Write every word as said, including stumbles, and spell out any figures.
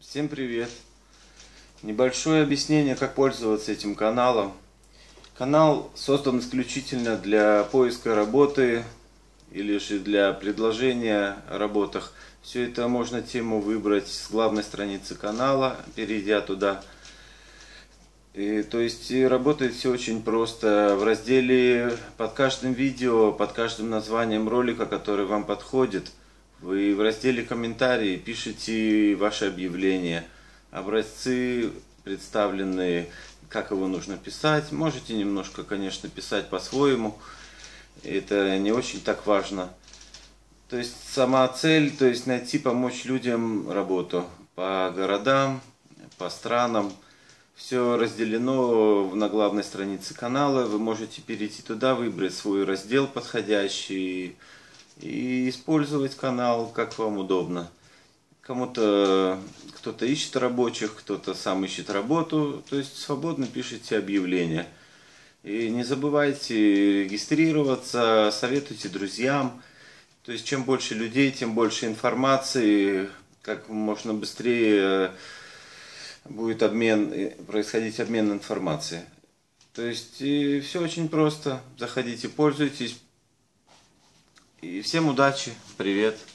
Всем привет! Небольшое объяснение, как пользоваться этим каналом. Канал создан исключительно для поиска работы или же для предложения о работах. Все это можно тему выбрать с главной страницы канала, перейдя туда. И, то есть и работает все очень просто. В разделе под каждым видео, под каждым названием ролика, который вам подходит, вы в разделе комментарии пишите ваше объявление. Образцы представлены, как его нужно писать. Можете немножко, конечно, писать по-своему. Это не очень так важно. То есть сама цель, то есть найти, помочь людям работу по городам, по странам. Все разделено на главной странице канала. Вы можете перейти туда, выбрать свой раздел подходящий и использовать канал, как вам удобно. Кому-то кто-то ищет рабочих, кто-то сам ищет работу. То есть свободно пишите объявления. И не забывайте регистрироваться, советуйте друзьям. То есть чем больше людей, тем больше информации, как можно быстрее будет обмен, происходить обмен информацией. То есть и все очень просто. Заходите, пользуйтесь. И всем удачи. Привет.